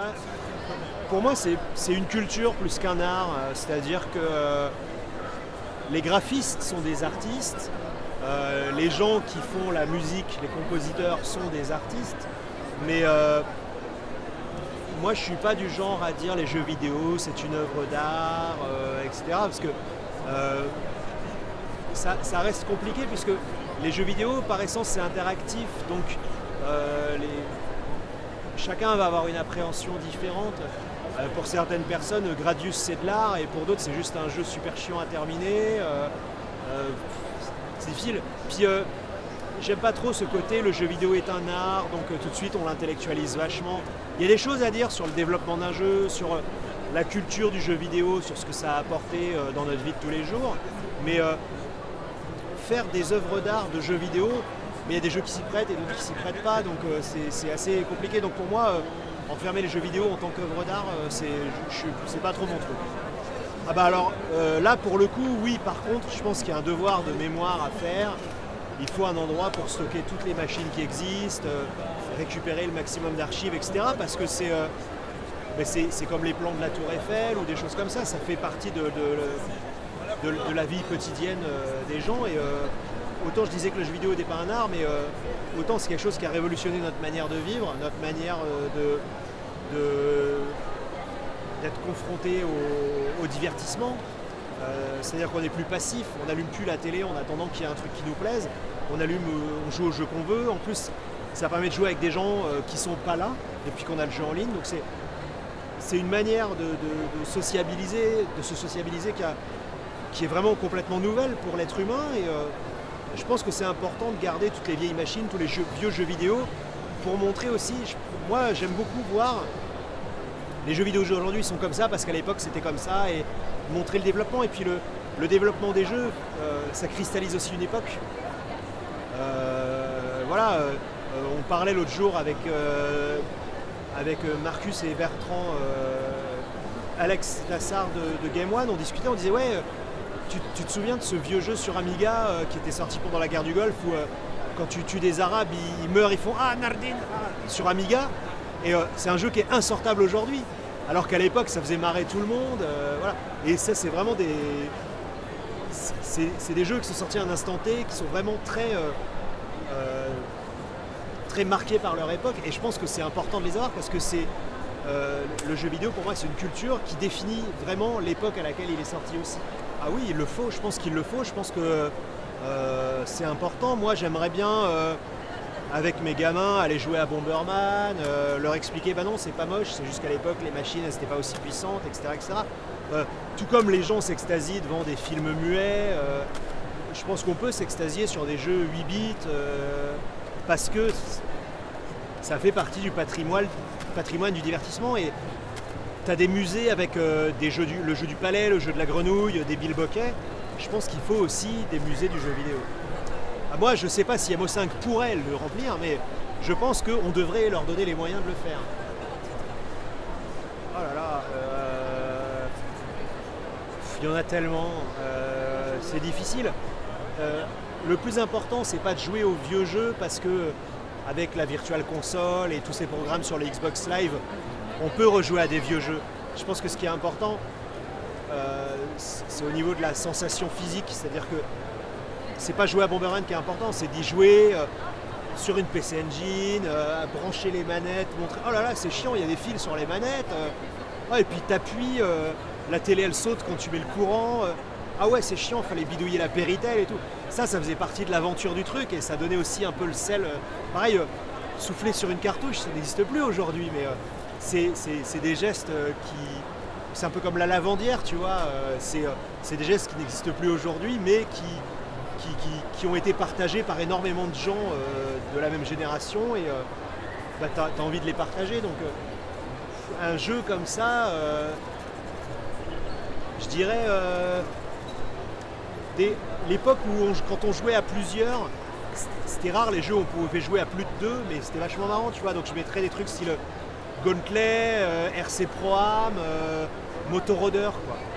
Bah, pour moi, c'est une culture plus qu'un art, c'est-à-dire que les graphistes sont des artistes, les gens qui font la musique, les compositeurs sont des artistes, mais moi je suis pas du genre à dire les jeux vidéo c'est une œuvre d'art, etc. Parce que ça reste compliqué puisque les jeux vidéo par essence c'est interactif, donc chacun va avoir une appréhension différente. Pour certaines personnes, Gradius c'est de l'art et pour d'autres c'est juste un jeu super chiant à terminer. C'est difficile. Puis j'aime pas trop ce côté, le jeu vidéo est un art, donc tout de suite on l'intellectualise vachement. Il y a des choses à dire sur le développement d'un jeu, sur la culture du jeu vidéo, sur ce que ça a apporté dans notre vie de tous les jours. Mais faire des œuvres d'art de jeux vidéo, mais il y a des jeux qui s'y prêtent et d'autres qui s'y prêtent pas, donc c'est assez compliqué. Donc pour moi, enfermer les jeux vidéo en tant qu'œuvre d'art, c'est pas trop mon truc. Ah bah alors là pour le coup, oui, par contre, je pense qu'il y a un devoir de mémoire à faire. Il faut un endroit pour stocker toutes les machines qui existent, récupérer le maximum d'archives, etc. Parce que c'est comme les plans de la Tour Eiffel ou des choses comme ça fait partie de la vie quotidienne des gens. Et autant je disais que le jeu vidéo n'était pas un art, mais autant c'est quelque chose qui a révolutionné notre manière de vivre, notre manière d'être confronté au divertissement. C'est-à-dire qu'on n'est plus passif, on n'allume plus la télé en attendant qu'il y ait un truc qui nous plaise, on joue au jeu qu'on veut. En plus, ça permet de jouer avec des gens qui ne sont pas là depuis qu'on a le jeu en ligne. Donc c'est une manière de sociabiliser, de se sociabiliser qui est vraiment complètement nouvelle pour l'être humain. Et je pense que c'est important de garder toutes les vieilles machines, tous les vieux jeux vidéo, pour montrer aussi, moi j'aime beaucoup voir les jeux vidéo aujourd'hui sont comme ça parce qu'à l'époque c'était comme ça, et montrer le développement. Et puis le développement des jeux, ça cristallise aussi une époque. Voilà, on parlait l'autre jour avec Marcus et Bertrand, Alex Lassard de Game One, on discutait, on disait ouais, tu te souviens de ce vieux jeu sur Amiga qui était sorti pendant la guerre du Golfe où quand tu tues des Arabes, ils meurent, ils font ah Nardine sur Amiga. Et c'est un jeu qui est insortable aujourd'hui, alors qu'à l'époque ça faisait marrer tout le monde. Voilà. Et ça c'est vraiment c'est des jeux qui sont sortis à un instant T, qui sont vraiment très marqués par leur époque. Et je pense que c'est important de les avoir parce que le jeu vidéo pour moi c'est une culture qui définit vraiment l'époque à laquelle il est sorti aussi. Ah oui, il le faut, je pense qu'il le faut, je pense que c'est important. Moi j'aimerais bien avec mes gamins, aller jouer à Bomberman, leur expliquer bah non c'est pas moche, c'est juste qu'à l'époque les machines elles n'étaient pas aussi puissantes, etc. etc. Tout comme les gens s'extasient devant des films muets, je pense qu'on peut s'extasier sur des jeux 8 bits parce que ça fait partie du patrimoine du divertissement. Et tu as des musées avec le jeu du palais, le jeu de la grenouille, des bilboquets. Je pense qu'il faut aussi des musées du jeu vidéo. Moi, je ne sais pas si MO5 pourrait le remplir, mais je pense qu'on devrait leur donner les moyens de le faire. Oh là là, il y en a tellement, c'est difficile. Le plus important, c'est pas de jouer aux vieux jeux parce que avec la Virtual Console et tous ces programmes sur les Xbox Live, on peut rejouer à des vieux jeux. Je pense que ce qui est important, c'est au niveau de la sensation physique, c'est-à-dire que c'est pas jouer à Bomberman qui est important, c'est d'y jouer sur une PC Engine, brancher les manettes, montrer oh là là c'est chiant, il y a des fils sur les manettes, et puis t'appuies, la télé elle saute quand tu mets le courant, ah ouais c'est chiant, fallait bidouiller la Péritel et tout. Ça faisait partie de l'aventure du truc et ça donnait aussi un peu le sel. Pareil, souffler sur une cartouche ça n'existe plus aujourd'hui, mais c'est des gestes qui... C'est un peu comme la lavandière, tu vois, c'est des gestes qui n'existent plus aujourd'hui mais qui ont été partagés par énormément de gens de la même génération et tu as envie de les partager. Donc un jeu comme ça, je dirais l'époque où quand on jouait à plusieurs, c'était rare les jeux où on pouvait jouer à plus de deux, mais c'était vachement marrant, tu vois. Donc je mettrais des trucs style Gauntlet, RC Pro Am, Motoroder, quoi.